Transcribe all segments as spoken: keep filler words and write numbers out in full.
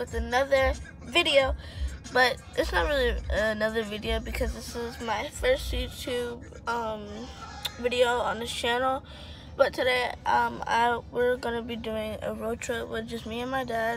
with another video. But it's not really another video because this is my first YouTube um, video on this channel. But today um, I we're gonna be doing a road trip with just me and my dad.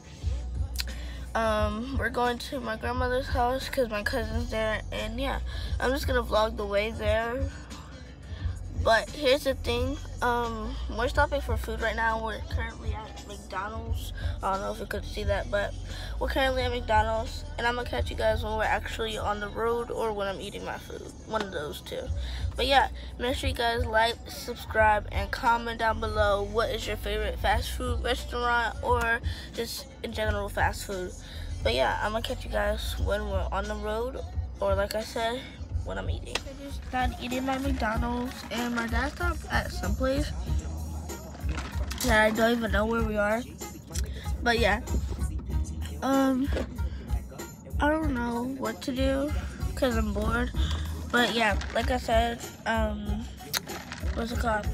Um, we're going to my grandmother's house because my cousin's there, and yeah, I'm just gonna vlog the way there. But here's the thing, um, we're stopping for food right now. We're currently at McDonald's. I don't know if you could see that, but we're currently at McDonald's, and I'm gonna catch you guys when we're actually on the road or when I'm eating my food. One of those two. But yeah, make sure you guys like, subscribe, and comment down below what is your favorite fast food restaurant or just in general fast food. But yeah, I'm gonna catch you guys when we're on the road, or like I said, when I'm eating. I just got eating my McDonald's, and my dad stopped at some place that I don't even know where we are. But yeah, um, I don't know what to do because I'm bored. But yeah, like I said, um, what's it called?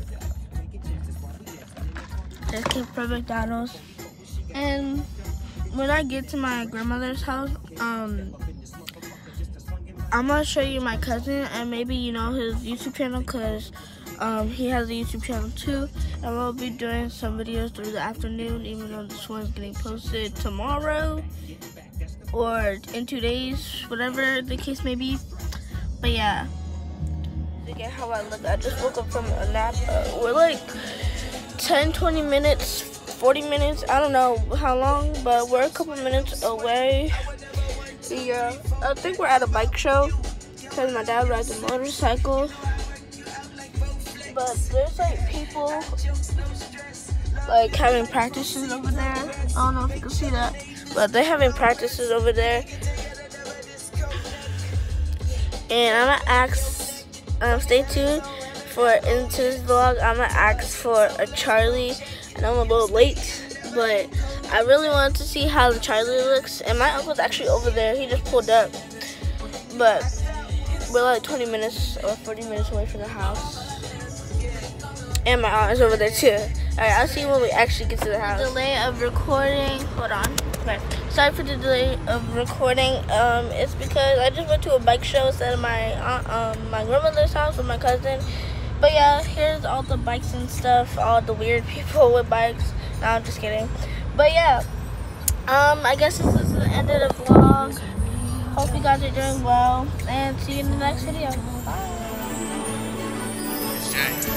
Just came from McDonald's, and when I get to my grandmother's house, um. I'm gonna show you my cousin, and maybe you know his YouTube channel because um, he has a YouTube channel too, and we'll be doing some videos through the afternoon, even though this one's getting posted tomorrow or in two days, whatever the case may be. But yeah, look at how I look. I just woke up from a nap. Uh, we're like ten, twenty minutes, forty minutes, I don't know how long, but we're a couple minutes away. Yeah, I think we're at a bike show because my dad rides a motorcycle. But there's like people like having practices over there. I don't know if you can see that, but they're having practices over there. And I'm gonna ask, um, stay tuned for into this vlog. I'm gonna ask for a Charlie. I know I'm a little late, but I really wanted to see how the Charlie looks, and my uncle's actually over there. He just pulled up, but we're like twenty minutes or forty minutes away from the house, and my aunt is over there too. All right, I'll see you when we actually get to the house. Delay of recording. Hold on. Okay. Sorry for the delay of recording. Um, it's because I just went to a bike show instead of my aunt, um my grandmother's house with my cousin. But yeah, here's all the bikes and stuff. All the weird people with bikes. No, I'm just kidding. But yeah, um, I guess this is the end of the vlog. Hope you guys are doing well, and see you in the next video. Bye.